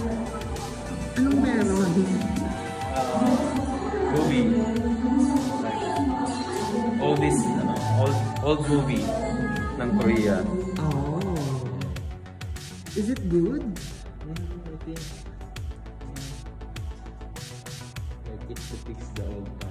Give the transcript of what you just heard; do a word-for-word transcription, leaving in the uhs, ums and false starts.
Anong meron? Uh, movie. Like, all this, ano, old, old movie ng Korea. Oh. Is it good? Yeah, I think. Like it depicts the old time.